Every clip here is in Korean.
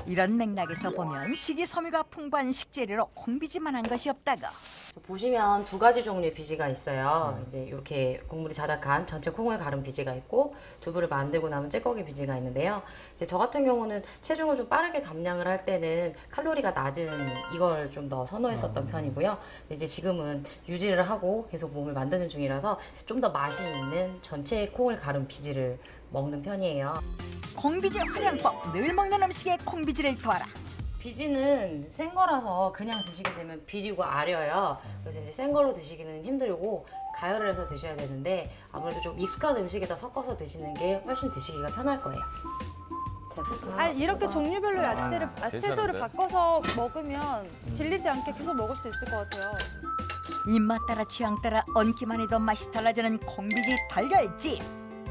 이런 맥락에서 보면 식이섬유가 풍부한 식재료로 콩비지만한 것이 없다고. 보시면 두 가지 종류의 비지가 있어요. 이제 이렇게 국물이 자작한 전체 콩을 가른 비지가 있고 두부를 만들고 남은 찌꺼기 비지가 있는데요. 이제 저 같은 경우는 체중을 좀 빠르게 감량을 할 때는 칼로리가 낮은 이걸 좀 더 선호했었던 편이고요. 이제 지금은 유지를 하고 계속 몸을 만드는 중이라서 좀 더 맛이 있는 전체 콩을 가른 비지를 먹는 편이에요. 콩비지 활용법, 늘 먹는 음식에 콩비지를 더하라. 비지는 생 거라서 그냥 드시게 되면 비리고 아려요. 그래서 이제 생 걸로 드시기는 힘들고 가열을 해서 드셔야 되는데 아무래도 좀 익숙한 음식에다 섞어서 드시는 게 훨씬 드시기가 편할 거예요. 이렇게 종류별로 야채를 채소를 괜찮은데? 바꿔서 먹으면 질리지 않게 계속 먹을 수 있을 것 같아요. 입맛 따라 취향 따라 얹기만 해도 맛이 달라지는 콩비지 달걀찜.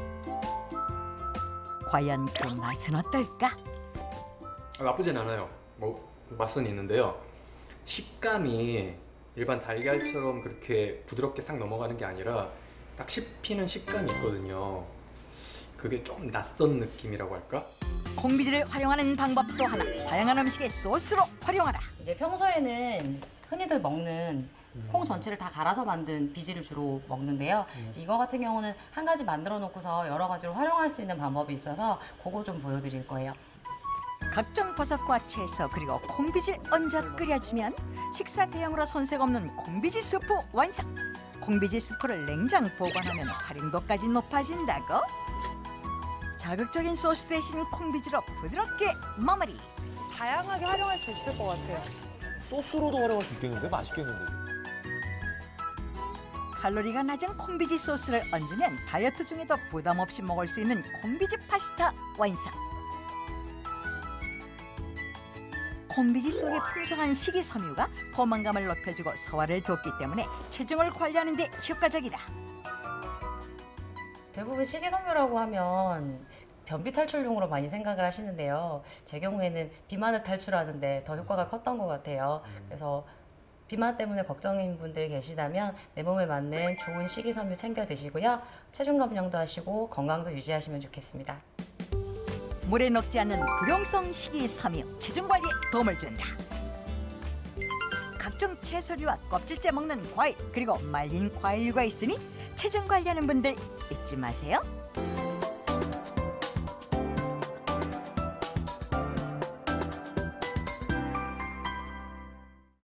과연 그 맛은 어떨까? 나쁘진 않아요. 뭐 맛은 있는데요. 식감이 일반 달걀처럼 그렇게 부드럽게 싹 넘어가는 게 아니라 딱 씹히는 식감이 있거든요. 그게 좀 낯선 느낌이라고 할까? 콩비지를 활용하는 방법 또 하나. 다양한 음식의 소스로 활용하라. 이제 평소에는 흔히들 먹는 콩 전체를 다 갈아서 만든 비지를 주로 먹는데요. 이제 이거 같은 경우는 한 가지 만들어 놓고서 여러 가지로 활용할 수 있는 방법이 있어서 그거 좀 보여드릴 거예요. 각종 버섯과 채소 그리고 콩비지를 얹어 끓여주면 식사 대용으로 손색 없는 콩비지 스프 완성. 콩비지 스프를 냉장 보관하면 활용도까지 높아진다고. 자극적인 소스 대신 콩비지로 부드럽게 마무리. 다양하게 활용할 수 있을 것 같아요. 소스로도 활용할 수 있겠는데? 맛있겠는데? 칼로리가 낮은 콩비지 소스를 얹으면 다이어트 중에도 부담 없이 먹을 수 있는 콩비지 파스타 완성. 콩비지 속에 풍성한 식이섬유가 포만감을 높여주고 소화를 돕기 때문에 체중을 관리하는 데 효과적이다. 대부분 식이섬유라고 하면 변비 탈출용으로 많이 생각을 하시는데요. 제 경우에는 비만을 탈출하는데 더 효과가 컸던 것 같아요. 그래서 비만 때문에 걱정인 분들 계시다면 내 몸에 맞는 좋은 식이섬유 챙겨 드시고요. 체중 감량도 하시고 건강도 유지하시면 좋겠습니다. 물에 녹지 않는 불용성 식이섬유, 체중 관리에 도움을 준다. 각종 채소류와 껍질째 먹는 과일, 그리고 말린 과일류가 있으니 체중 관리하는 분들 잊지 마세요.